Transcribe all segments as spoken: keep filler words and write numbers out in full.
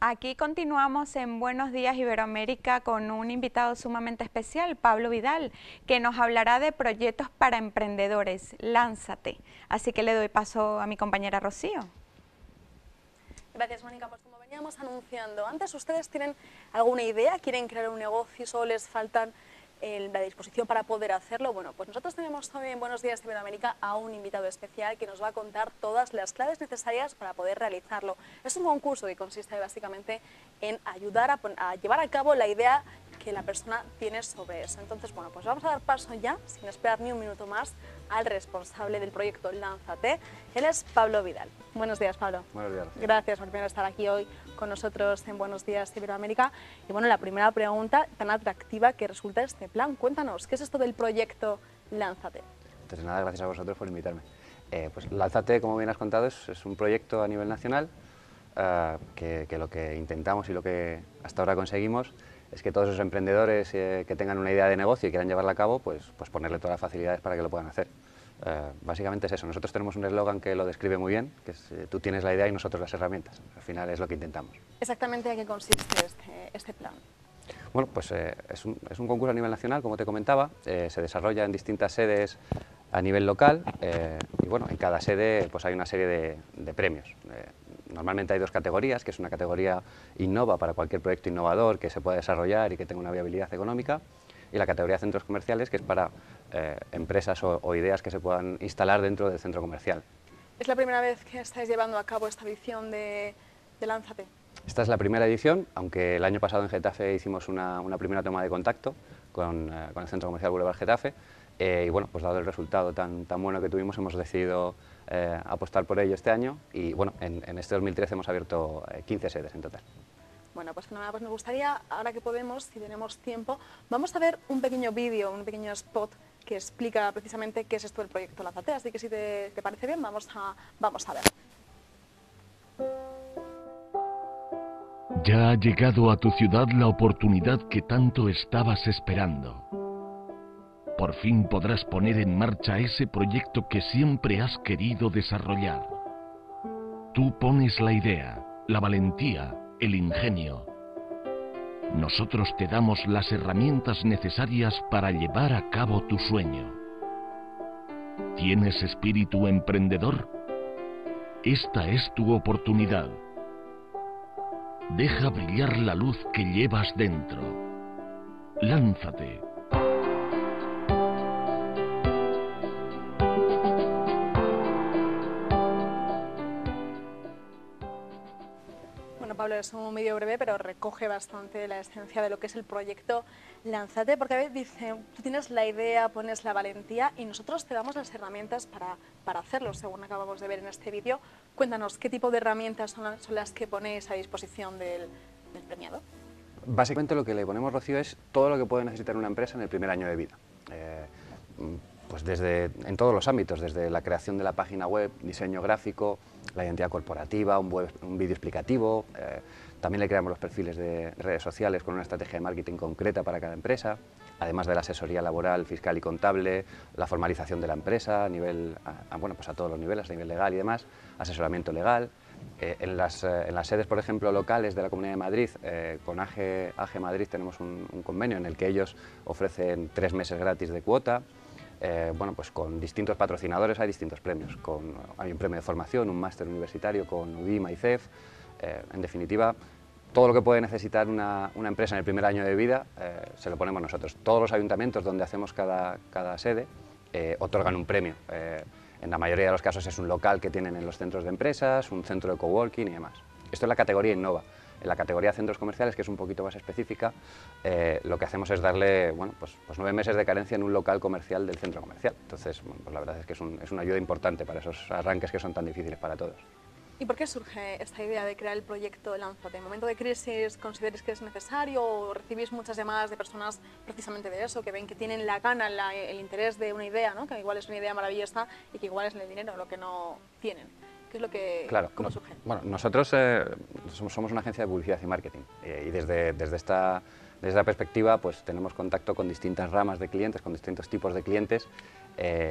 Aquí continuamos en Buenos Días Iberoamérica con un invitado sumamente especial, Pablo Vidal, que nos hablará de proyectos para emprendedores. Lánzate. Así que le doy paso a mi compañera Rocío. Gracias, Mónica. Pues como veníamos anunciando antes, ¿ustedes tienen alguna idea? ¿Quieren crear un negocio? ¿Solo les faltan eh, la disposición para poder hacerlo? Bueno, pues nosotros tenemos hoy en Buenos Días Iberoamérica a un invitado especial que nos va a contar todas las claves necesarias para poder realizarlo. Es un concurso que consiste básicamente en ayudar a, a llevar a cabo la idea que la persona tiene sobre eso. Entonces, bueno, pues vamos a dar paso ya, sin esperar ni un minuto más, al responsable del proyecto Lánzate. Él es Pablo Vidal. Buenos días, Pablo. Buenos días. Gracias por primero estar aquí hoy con nosotros en Buenos Días Iberoamérica. Y bueno, la primera pregunta tan atractiva que resulta este plan. Cuéntanos, ¿qué es esto del proyecto Lánzate? Entonces, nada, gracias a vosotros por invitarme. Eh, pues Lánzate, como bien has contado, es, es un proyecto a nivel nacional uh, que, que lo que intentamos y lo que hasta ahora conseguimos es que todos esos emprendedores eh, que tengan una idea de negocio y quieran llevarla a cabo, pues, pues ponerle todas las facilidades para que lo puedan hacer. Uh, básicamente es eso. Nosotros tenemos un eslogan que lo describe muy bien, que es eh, tú tienes la idea y nosotros las herramientas. Al final es lo que intentamos. ¿Exactamente a qué consiste este, este plan? Bueno, pues eh, es, un, es un concurso a nivel nacional, como te comentaba, eh, se desarrolla en distintas sedes a nivel local eh, y bueno, en cada sede pues hay una serie de, de premios. Eh, normalmente hay dos categorías, que es una categoría Innova para cualquier proyecto innovador que se pueda desarrollar y que tenga una viabilidad económica, y la categoría Centros Comerciales, que es para eh, empresas o, o ideas que se puedan instalar dentro del centro comercial. ¿Es la primera vez que estáis llevando a cabo esta edición de, de Lánzate? Esta es la primera edición, aunque el año pasado en Getafe hicimos una, una primera toma de contacto con, eh, con el Centro Comercial Boulevard Getafe, eh, y bueno, pues dado el resultado tan, tan bueno que tuvimos, hemos decidido eh, apostar por ello este año, y bueno, en, en este dos mil trece hemos abierto eh, quince sedes en total. Bueno, pues nada, pues me gustaría, ahora que podemos, si tenemos tiempo, vamos a ver un pequeño vídeo, un pequeño spot que explica precisamente qué es esto del proyecto Lánzate, así que si te, te parece bien, vamos a, vamos a ver. Ya ha llegado a tu ciudad la oportunidad que tanto estabas esperando. Por fin podrás poner en marcha ese proyecto que siempre has querido desarrollar. Tú pones la idea, la valentía, el ingenio. Nosotros te damos las herramientas necesarias para llevar a cabo tu sueño. ¿Tienes espíritu emprendedor? Esta es tu oportunidad. Deja brillar la luz que llevas dentro. Lánzate. Bueno, Pablo, es un vídeo breve, pero recoge bastante la esencia de lo que es el proyecto Lánzate, porque a veces dice, tú tienes la idea, pones la valentía y nosotros te damos las herramientas para, para hacerlo, según acabamos de ver en este vídeo. Cuéntanos, ¿qué tipo de herramientas son las, son las que ponéis a disposición del, del premiado? Básicamente lo que le ponemos, Rocío, es todo lo que puede necesitar una empresa en el primer año de vida. Eh, pues desde, en todos los ámbitos, desde la creación de la página web, diseño gráfico, la identidad corporativa, un, web, un vídeo explicativo, eh, también le creamos los perfiles de redes sociales con una estrategia de marketing concreta para cada empresa, además de la asesoría laboral, fiscal y contable, la formalización de la empresa a nivel, a, a, bueno, pues a todos los niveles, a nivel legal y demás, asesoramiento legal. Eh, en, las, eh, en las sedes, por ejemplo, locales de la Comunidad de Madrid, eh, con A G, A G Madrid tenemos un, un convenio en el que ellos ofrecen tres meses gratis de cuota. Eh, bueno, pues con distintos patrocinadores hay distintos premios. Con, hay un premio de formación, un máster universitario con UDIMA y C E F. Eh, en definitiva, todo lo que puede necesitar una, una empresa en el primer año de vida eh, se lo ponemos nosotros. Todos los ayuntamientos donde hacemos cada, cada sede eh, otorgan un premio. Eh, en la mayoría de los casos es un local que tienen en los centros de empresas, un centro de coworking y demás. Esto es la categoría Innova. En la categoría centros comerciales, que es un poquito más específica, eh, lo que hacemos es darle bueno, pues, pues nueve meses de carencia en un local comercial del centro comercial. Entonces, bueno, pues la verdad es que es, un, es una ayuda importante para esos arranques que son tan difíciles para todos. ¿Y por qué surge esta idea de crear el proyecto Lánzate? ¿En momento de crisis consideres que es necesario o recibís muchas llamadas de personas precisamente de eso, que ven que tienen la gana, la, el interés de una idea, ¿no? Que igual es una idea maravillosa y que igual es el dinero lo que no tienen? ¿Qué es lo que, claro, ¿Cómo no, surge? Bueno, nosotros eh, somos, somos una agencia de publicidad y marketing eh, y desde, desde, esta, desde esta perspectiva pues tenemos contacto con distintas ramas de clientes, con distintos tipos de clientes eh,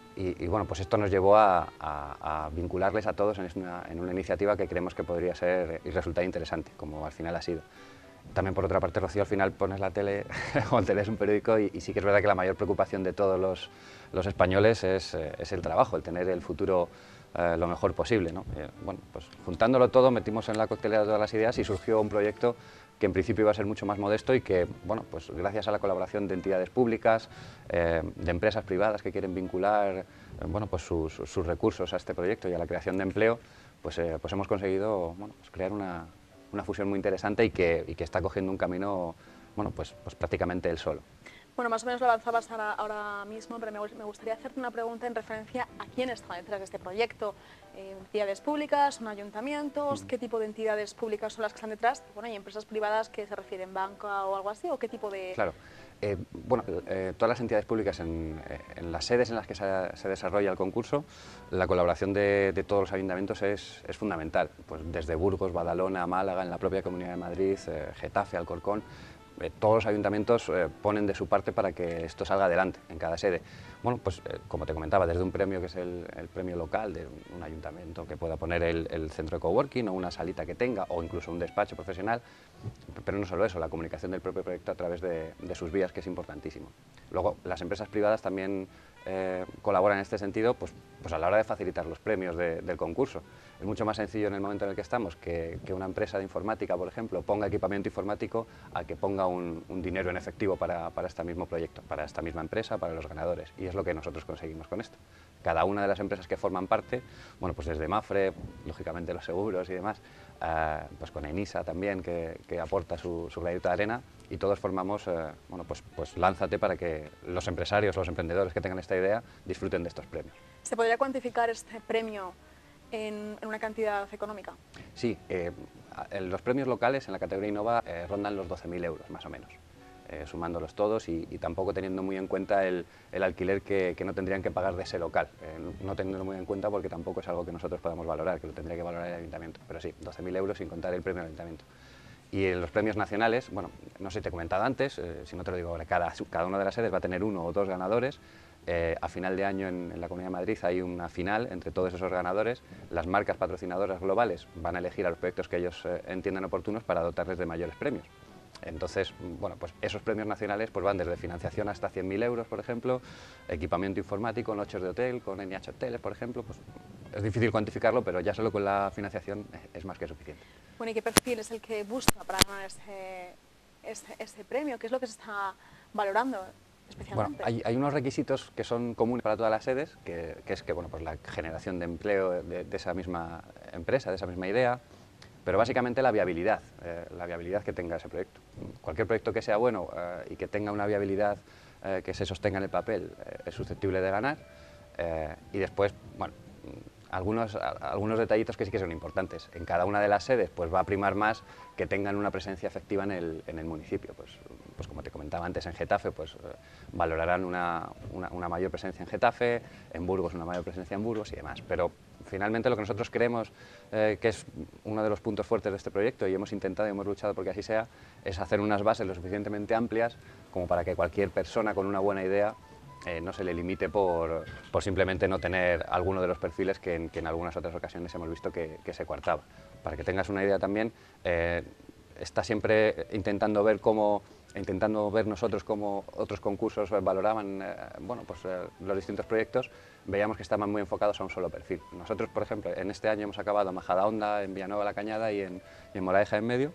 Y, y bueno, pues esto nos llevó a, a, a vincularles a todos en una, en una iniciativa que creemos que podría ser y resultar interesante, como al final ha sido. También, por otra parte, Rocío, al final pones la tele o te lees un periódico y, y sí que es verdad que la mayor preocupación de todos los, los españoles es, es el trabajo, el tener el futuro eh, lo mejor posible, ¿no? Eh, bueno, pues juntándolo todo, metimos en la coctelera todas las ideas y surgió un proyecto que en principio iba a ser mucho más modesto y que, bueno, pues gracias a la colaboración de entidades públicas, eh, de empresas privadas que quieren vincular eh, bueno, pues sus, sus recursos a este proyecto y a la creación de empleo, pues, eh, pues hemos conseguido, bueno, pues crear una, una fusión muy interesante y que, y que está cogiendo un camino, bueno, pues, pues prácticamente él solo. Bueno, más o menos lo avanzabas ahora, ahora mismo, pero me, me gustaría hacerte una pregunta en referencia a quién está detrás de este proyecto. Eh, ¿Entidades públicas, son ayuntamientos? ¿Qué tipo de entidades públicas son las que están detrás? Bueno, ¿hay empresas privadas que se refieren banca o algo así? ¿O qué tipo de...? Claro. Eh, bueno, eh, todas las entidades públicas, en, en las sedes en las que se, se desarrolla el concurso, la colaboración de, de todos los ayuntamientos es, es fundamental. Pues desde Burgos, Badalona, Málaga, en la propia Comunidad de Madrid, eh, Getafe, Alcorcón, eh, todos los ayuntamientos eh, ponen de su parte para que esto salga adelante en cada sede. Bueno, pues eh, como te comentaba, desde un premio que es el, el premio local de un, un ayuntamiento que pueda poner el, el centro de coworking o una salita que tenga o incluso un despacho profesional, pero no solo eso, la comunicación del propio proyecto a través de, de sus vías, que es importantísimo. Luego, las empresas privadas también eh, colaboran en este sentido, pues, pues a la hora de facilitar los premios de, del concurso. Es mucho más sencillo en el momento en el que estamos que, que una empresa de informática, por ejemplo, ponga equipamiento informático a que ponga un, un dinero en efectivo para, para este mismo proyecto, para esta misma empresa, para los ganadores. Y es lo que nosotros conseguimos con esto. Cada una de las empresas que forman parte, bueno, pues desde Mafre, lógicamente los seguros y demás, eh, pues con Enisa también, que, que aporta su, su granito de arena, y todos formamos, eh, bueno, pues, pues Lánzate para que los empresarios, los emprendedores que tengan esta idea disfruten de estos premios. ¿Se podría cuantificar este premio en, en una cantidad económica? Sí, eh, los premios locales en la categoría Innova eh, rondan los doce mil euros, más o menos. Eh, sumándolos todos y, y tampoco teniendo muy en cuenta el, el alquiler que, que no tendrían que pagar de ese local, eh, no teniendo muy en cuenta porque tampoco es algo que nosotros podamos valorar, que lo tendría que valorar el ayuntamiento, pero sí, doce mil euros sin contar el premio al ayuntamiento. Y en los premios nacionales, bueno, no sé si te he comentado antes, eh, si no te lo digo ahora, cada, cada una de las sedes va a tener uno o dos ganadores. Eh, a final de año en, en la Comunidad de Madrid hay una final entre todos esos ganadores. Las marcas patrocinadoras globales van a elegir a los proyectos que ellos eh, entiendan oportunos para dotarles de mayores premios. Entonces, bueno, pues esos premios nacionales pues van desde financiación hasta cien mil euros, por ejemplo, equipamiento informático, noches de hotel, con N H Hoteles, por ejemplo. Pues es difícil cuantificarlo, pero ya solo con la financiación es más que suficiente. Bueno, ¿y qué perfil es el que busca para ganar ese, ese, ese premio? ¿Qué es lo que se está valorando especialmente? Bueno, hay, hay unos requisitos que son comunes para todas las sedes, que, que es que, bueno, pues la generación de empleo de, de esa misma empresa, de esa misma idea, pero básicamente la viabilidad, eh, la viabilidad que tenga ese proyecto. Cualquier proyecto que sea bueno eh, y que tenga una viabilidad eh, que se sostenga en el papel eh, es susceptible de ganar. Eh, y después, bueno, algunos, algunos detallitos que sí que son importantes. En cada una de las sedes pues va a primar más que tengan una presencia efectiva en el, en el municipio. Pues, pues como te comentaba antes, en Getafe pues, eh, valorarán una, una, una mayor presencia en Getafe, en Burgos una mayor presencia en Burgos y demás. Pero finalmente lo que nosotros creemos eh, que es uno de los puntos fuertes de este proyecto, y hemos intentado y hemos luchado porque así sea, es hacer unas bases lo suficientemente amplias como para que cualquier persona con una buena idea eh, no se le limite por, por simplemente no tener alguno de los perfiles que en, que en algunas otras ocasiones hemos visto que, que se coartaba. Para que tengas una idea también, eh, está siempre intentando ver cómo intentando ver nosotros cómo otros concursos valoraban eh, bueno, pues, eh, los distintos proyectos, veíamos que estaban muy enfocados a un solo perfil. Nosotros, por ejemplo, en este año hemos acabado en Majadahonda, en Villanueva la Cañada y en, y en Moraleja en Medio,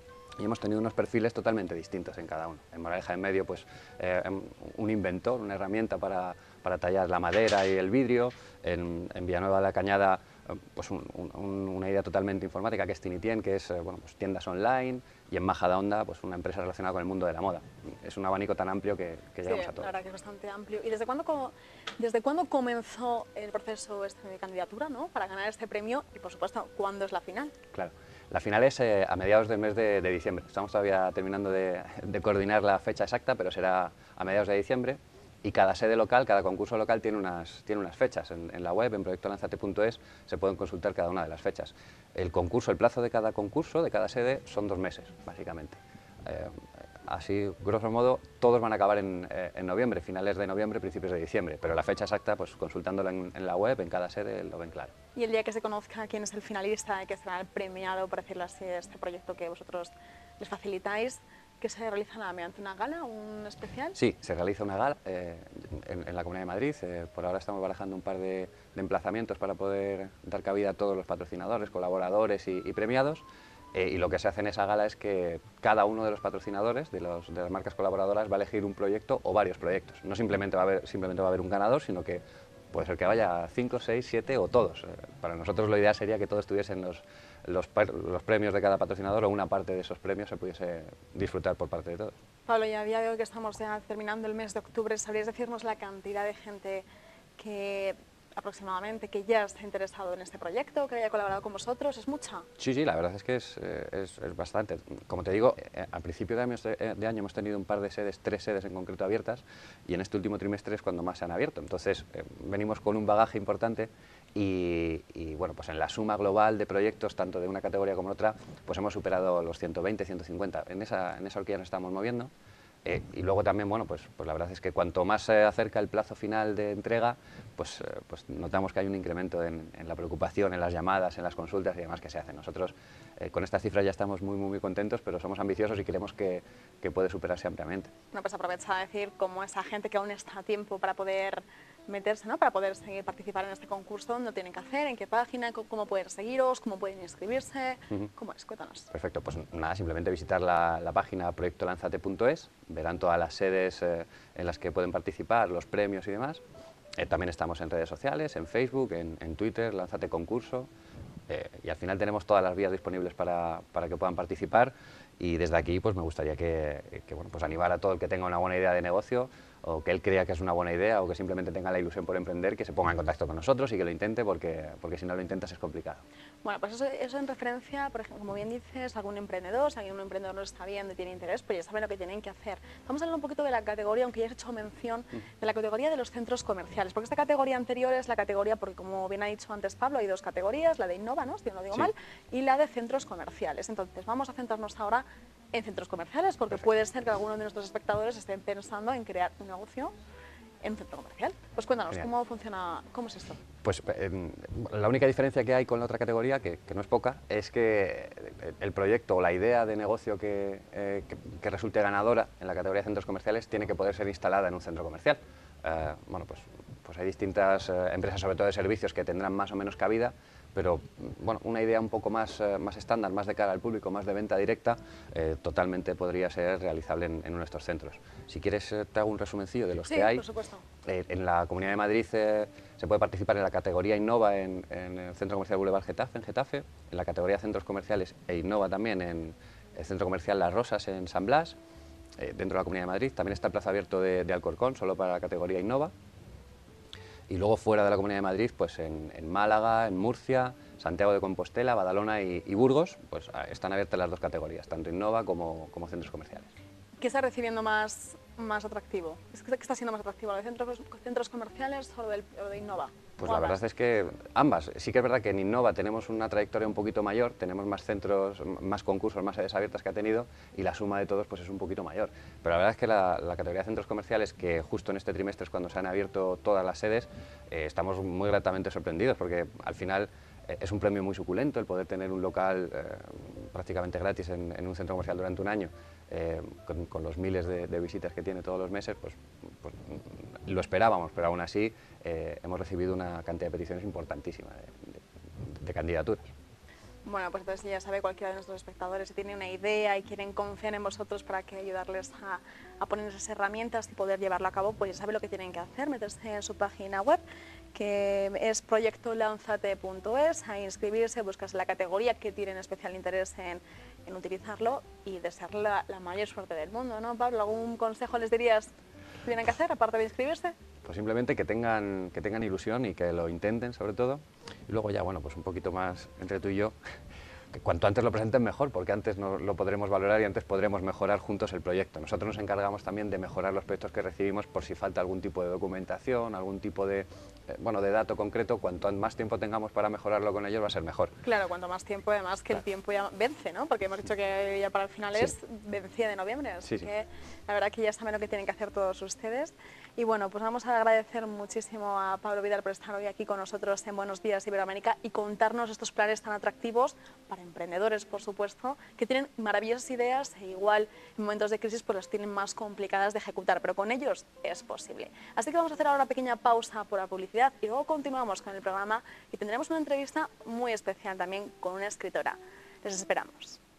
y hemos tenido unos perfiles totalmente distintos en cada uno. En Moraleja en Medio, pues, eh, un inventor, una herramienta para, para tallar la madera y el vidrio. En, en Villanueva de la Cañada, pues, un, un, una idea totalmente informática, que es Tinitien, que es eh, bueno, pues, tiendas online. Y en Majadahonda, pues, una empresa relacionada con el mundo de la moda. Es un abanico tan amplio que, que llegamos sí, a todos. La verdad que es bastante amplio. ¿Y desde cuándo, desde cuándo comenzó el proceso este de candidatura, ¿no?, para ganar este premio? Y, por supuesto, ¿cuándo es la final? Claro. La final es eh, a mediados del mes de, de diciembre. Estamos todavía terminando de, de coordinar la fecha exacta, pero será a mediados de diciembre. Y cada sede local, cada concurso local tiene unas, tiene unas fechas. En, en la web, en proyecto lanzate punto es, se pueden consultar cada una de las fechas. El concurso, el plazo de cada concurso, de cada sede, son dos meses, básicamente. Eh, así grosso modo, todos van a acabar en, eh, en noviembre, finales de noviembre, principios de diciembre, pero la fecha exacta, pues consultándola en, en la web, en cada sede, lo ven claro. Y el día que se conozca quién es el finalista, que será el premiado, por decirlo así, de este proyecto que vosotros les facilitáis, ¿que se realiza mediante una gala, un especial? Sí, se realiza una gala eh, en, en la Comunidad de Madrid. Eh, por ahora estamos barajando un par de, de emplazamientos para poder dar cabida a todos los patrocinadores, colaboradores y, y premiados. Eh, y lo que se hace en esa gala es que cada uno de los patrocinadores, de, los, de las marcas colaboradoras, va a elegir un proyecto o varios proyectos. No simplemente va a haber, simplemente va a haber un ganador, sino que puede ser que vaya cinco, seis, siete o todos. Eh, para nosotros la idea sería que todos tuviesen los, los, los premios de cada patrocinador o una parte de esos premios se pudiese disfrutar por parte de todos. Pablo, y a día de hoy que estamos ya terminando el mes de octubre, ¿sabrías decirnos la cantidad de gente que aproximadamente que ya está interesado en este proyecto, que haya colaborado con vosotros? ¿Es mucha? Sí, sí, la verdad es que es, es, es bastante. Como te digo, eh, al principio de año, de año hemos tenido un par de sedes, tres sedes en concreto abiertas, y en este último trimestre es cuando más se han abierto. Entonces, eh, venimos con un bagaje importante y, y, bueno, pues en la suma global de proyectos, tanto de una categoría como otra, pues hemos superado los ciento veinte, ciento cincuenta. En esa, en esa horquilla nos estamos moviendo. Eh, y luego también, bueno, pues, pues la verdad es que cuanto más se acerca el plazo final de entrega, pues, eh, pues notamos que hay un incremento en, en la preocupación, en las llamadas, en las consultas y demás que se hacen. Nosotros eh, con estas cifras ya estamos muy, muy, muy contentos, pero somos ambiciosos y creemos que, que puede superarse ampliamente. Bueno, pues aprovecha a decir cómo esa gente que aún está a tiempo para poder meterse, ¿no? Para poder seguir participar en este concurso, ¿no tienen que hacer? ¿En qué página? ¿Cómo pueden seguiros? ¿Cómo pueden inscribirse? Uh-huh. ¿Cómo es? Cuéntanos. Perfecto, pues nada, simplemente visitar la, la página proyecto lanzate punto es, verán todas las sedes eh, en las que pueden participar, los premios y demás. Eh, también estamos en redes sociales, en Facebook, en, en Twitter, Lánzate Concurso, eh, y al final tenemos todas las vías disponibles para, para que puedan participar, y desde aquí pues me gustaría que, que bueno, pues animar a todo el que tenga una buena idea de negocio, o que él crea que es una buena idea, o que simplemente tenga la ilusión por emprender, que se ponga en contacto con nosotros y que lo intente, porque, porque si no lo intentas es complicado. Bueno, pues eso, eso en referencia, por ejemplo, como bien dices, algún emprendedor, si alguien un emprendedor no está viendo y tiene interés, pues ya saben lo que tienen que hacer. Vamos a hablar un poquito de la categoría, aunque ya has hecho mención, de la categoría de los centros comerciales, porque esta categoría anterior es la categoría, porque como bien ha dicho antes Pablo, hay dos categorías, la de Innova, ¿no? Si no lo digo sí. mal, y la de centros comerciales. Entonces, vamos a centrarnos ahora en centros comerciales, porque Perfecto. Puede ser que algunos de nuestros espectadores estén pensando en crear un negocio en un centro comercial. Pues cuéntanos, Genial. ¿Cómo funciona, cómo es esto? Pues eh, la única diferencia que hay con la otra categoría, que, que no es poca, es que el proyecto o la idea de negocio que, eh, que, que resulte ganadora en la categoría de centros comerciales tiene que poder ser instalada en un centro comercial. Eh, bueno, pues, pues hay distintas eh, empresas, sobre todo de servicios, que tendrán más o menos cabida, pero bueno, una idea un poco más, eh, más estándar, más de cara al público, más de venta directa, eh, totalmente podría ser realizable en, en uno de estos centros. Si quieres, eh, te hago un resumencillo de los sí, que hay. Por supuesto. Eh, en la Comunidad de Madrid eh, se puede participar en la categoría Innova en, en el Centro Comercial Boulevard Getafe, en Getafe, en la categoría Centros Comerciales e Innova también en el Centro Comercial Las Rosas en San Blas, eh, dentro de la Comunidad de Madrid. También está el plazo abierto de, de Alcorcón, solo para la categoría Innova. Y luego fuera de la Comunidad de Madrid, pues en, en Málaga, en Murcia, Santiago de Compostela, Badalona y, y Burgos, pues están abiertas las dos categorías, tanto Innova como, como centros comerciales. ¿Qué está recibiendo más, más atractivo? ¿Qué está siendo más atractivo, lo de centros, centros comerciales o lo, del, o de Innova? Pues la verdad es que ambas. Sí que es verdad que en Innova tenemos una trayectoria un poquito mayor, tenemos más centros, más concursos, más sedes abiertas que ha tenido, y la suma de todos pues es un poquito mayor. Pero la verdad es que la, la categoría de centros comerciales, que justo en este trimestre es cuando se han abierto todas las sedes, eh, estamos muy gratamente sorprendidos, porque al final eh, es un premio muy suculento el poder tener un local eh, prácticamente gratis en, en un centro comercial durante un año. Eh, con, con los miles de, de visitas que tiene todos los meses, pues, pues lo esperábamos, pero aún así eh, hemos recibido una cantidad de peticiones importantísima de, de, de candidaturas. Bueno, pues entonces ya sabe cualquiera de nuestros espectadores, si tiene una idea y quieren confiar en vosotros para que ayudarles a, a poner esas herramientas y poder llevarlo a cabo, pues ya sabe lo que tienen que hacer, meterse en su página web, que es proyecto lanzate punto es, a inscribirse, buscarse la categoría que tienen especial interés en, en utilizarlo y desearle la, la mayor suerte del mundo, ¿no, Pablo? ¿Algún consejo les dirías que tienen que hacer, aparte de inscribirse? Pues simplemente que tengan, que tengan ilusión y que lo intenten, sobre todo. Y luego ya, bueno, pues un poquito más entre tú y yo, que cuanto antes lo presenten mejor, porque antes no, lo podremos valorar y antes podremos mejorar juntos el proyecto. Nosotros nos encargamos también de mejorar los proyectos que recibimos por si falta algún tipo de documentación, algún tipo de, eh, bueno, de dato concreto. Cuanto más tiempo tengamos para mejorarlo con ellos va a ser mejor. Claro, cuanto más tiempo, además que claro. El tiempo ya vence, ¿no? Porque hemos dicho que ya para el final sí. Es vencida de noviembre, así sí, que sí. La verdad que ya saben lo que tienen que hacer todos ustedes. Y bueno, pues vamos a agradecer muchísimo a Pablo Vidal por estar hoy aquí con nosotros en Buenos Días Iberoamérica y contarnos estos planes tan atractivos para emprendedores, por supuesto, que tienen maravillosas ideas e igual en momentos de crisis pues las tienen más complicadas de ejecutar, pero con ellos es posible. Así que vamos a hacer ahora una pequeña pausa por la publicidad y luego continuamos con el programa y tendremos una entrevista muy especial también con una escritora. Les esperamos.